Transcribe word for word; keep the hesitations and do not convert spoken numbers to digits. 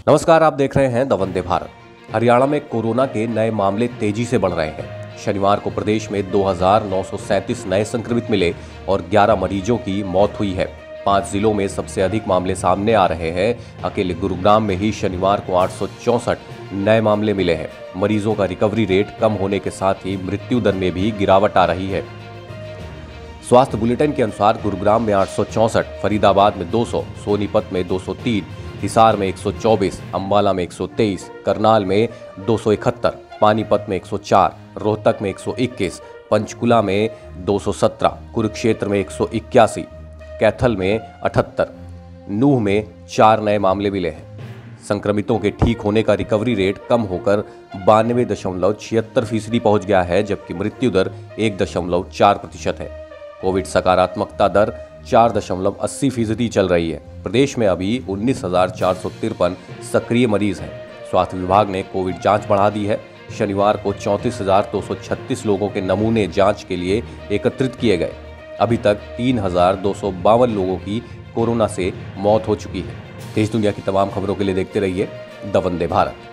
नमस्कार, आप देख रहे हैं द वंदे भारत। हरियाणा में कोरोना के नए मामले तेजी से बढ़ रहे हैं। शनिवार को प्रदेश में दो हज़ार नौ सौ सैंतीस नए संक्रमित मिले और ग्यारह मरीजों की मौत हुई है। पांच जिलों में सबसे अधिक मामले सामने आ रहे हैं। अकेले गुरुग्राम में ही शनिवार को आठ सौ चौसठ नए मामले मिले हैं। मरीजों का रिकवरी रेट कम होने के साथ ही मृत्यु दर में भी गिरावट आ रही है। स्वास्थ्य बुलेटिन के अनुसार गुरुग्राम में आठ सौ चौसठ, फरीदाबाद में दो सौ, सोनीपत में दो सौ तीन, हिसार में एक सौ चौबीस, अंबाला में एक सौ तेईस, करनाल में दो सौ इकहत्तर, पानीपत में एक सौ चार, रोहतक में एक सौ इक्कीस, पंचकुला में दो सौ सत्रह, कुरुक्षेत्र में एक सौ इक्यासी, कैथल में अठहत्तर, नूह में चार नए मामले मिले हैं। संक्रमितों के ठीक होने का रिकवरी रेट कम होकर बानवे दशमलव छिहत्तर फीसदी पहुंच गया है, जबकि मृत्यु दर एक दशमलव चार प्रतिशत है। कोविड सकारात्मकता दर चार दशमलव अस्सी फीसदी चल रही है। प्रदेश में अभी उन्नीस हजार चार सौ तिरपन सक्रिय मरीज हैं। स्वास्थ्य विभाग ने कोविड जांच बढ़ा दी है। शनिवार को चौंतीस हजार दो सौ छत्तीस लोगों के नमूने जांच के लिए एकत्रित किए गए। अभी तक तीन हजार दो सौ बावन लोगों की कोरोना से मौत हो चुकी है। देश दुनिया की तमाम खबरों के लिए देखते रहिए द वंदे भारत।